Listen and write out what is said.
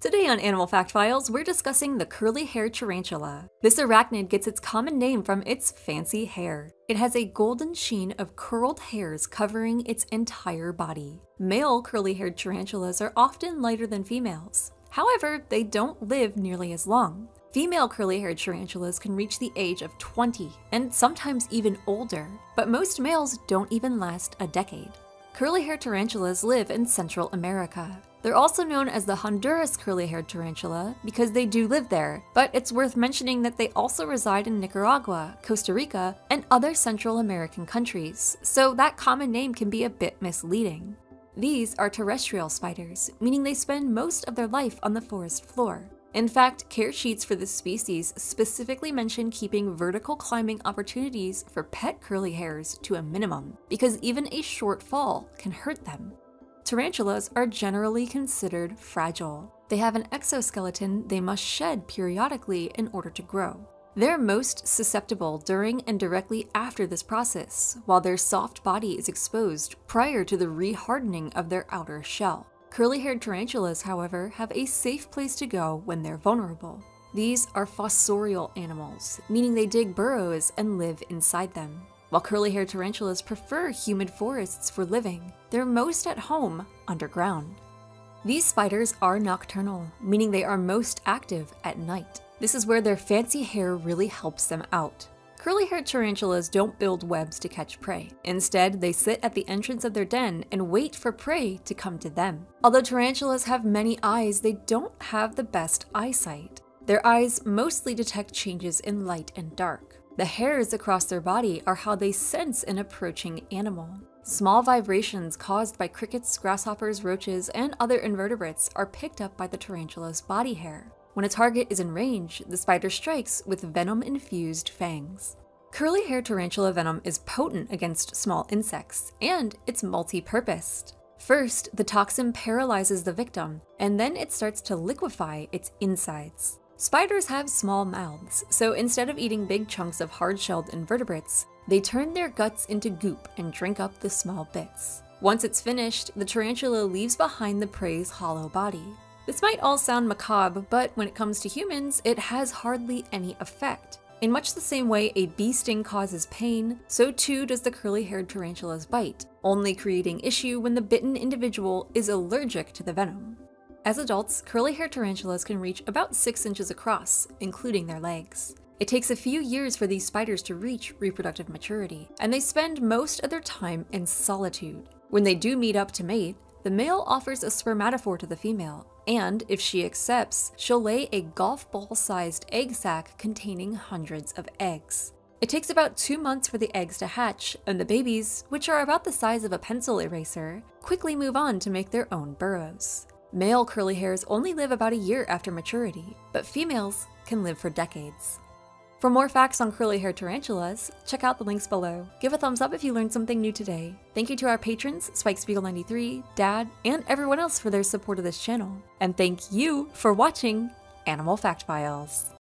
Today on Animal Fact Files, we're discussing the curly-haired tarantula. This arachnid gets its common name from its fancy hair. It has a golden sheen of curled hairs covering its entire body. Male curly-haired tarantulas are often lighter than females. However, they don't live nearly as long. Female curly-haired tarantulas can reach the age of 20, and sometimes even older, but most males don't even last a decade. Curly-haired tarantulas live in Central America. They're also known as the Honduras curly-haired tarantula because they do live there, but it's worth mentioning that they also reside in Nicaragua, Costa Rica, and other Central American countries, so that common name can be a bit misleading. These are terrestrial spiders, meaning they spend most of their life on the forest floor. In fact, care sheets for this species specifically mention keeping vertical climbing opportunities for pet curly hairs to a minimum, because even a short fall can hurt them. Tarantulas are generally considered fragile. They have an exoskeleton they must shed periodically in order to grow. They're most susceptible during and directly after this process, while their soft body is exposed prior to the rehardening of their outer shell. Curly-haired tarantulas, however, have a safe place to go when they're vulnerable. These are fossorial animals, meaning they dig burrows and live inside them. While curly-haired tarantulas prefer humid forests for living, they're most at home underground. These spiders are nocturnal, meaning they are most active at night. This is where their fancy hair really helps them out. Curly-haired tarantulas don't build webs to catch prey. Instead, they sit at the entrance of their den and wait for prey to come to them. Although tarantulas have many eyes, they don't have the best eyesight. Their eyes mostly detect changes in light and dark. The hairs across their body are how they sense an approaching animal. Small vibrations caused by crickets, grasshoppers, roaches, and other invertebrates are picked up by the tarantula's body hair. When a target is in range, the spider strikes with venom-infused fangs. Curly-haired tarantula venom is potent against small insects, and it's multi-purposed. First, the toxin paralyzes the victim, and then it starts to liquefy its insides. Spiders have small mouths, so instead of eating big chunks of hard-shelled invertebrates, they turn their guts into goop and drink up the small bits. Once it's finished, the tarantula leaves behind the prey's hollow body. This might all sound macabre, but when it comes to humans, it has hardly any effect. In much the same way a bee sting causes pain, so too does the curly-haired tarantula's bite, only creating issue when the bitten individual is allergic to the venom. As adults, curly-haired tarantulas can reach about 6 inches across, including their legs. It takes a few years for these spiders to reach reproductive maturity, and they spend most of their time in solitude. When they do meet up to mate, the male offers a spermatophore to the female, and if she accepts, she'll lay a golf ball-sized egg sac containing hundreds of eggs. It takes about 2 months for the eggs to hatch, and the babies, which are about the size of a pencil eraser, quickly move on to make their own burrows. Male curly hairs only live about a year after maturity, but females can live for decades. For more facts on curly-haired tarantulas, check out the links below. Give a thumbs up if you learned something new today. Thank you to our patrons, SpikeSpiegel93, Dad, and everyone else for their support of this channel. And thank you for watching Animal Fact Files.